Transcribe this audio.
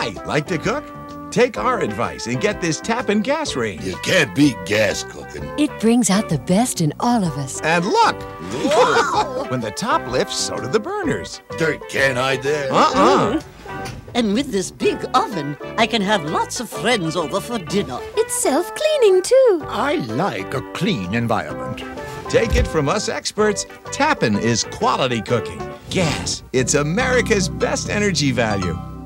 Hi, like to cook? Take our advice and get this Tappan gas range. You can't beat gas cooking. It brings out the best in all of us. And look! Whoa. When the top lifts, so do the burners. Dirt can't hide there. And with this big oven, I can have lots of friends over for dinner. It's self-cleaning, too. I like a clean environment. Take it from us experts, Tappan is quality cooking. Gas, it's America's best energy value.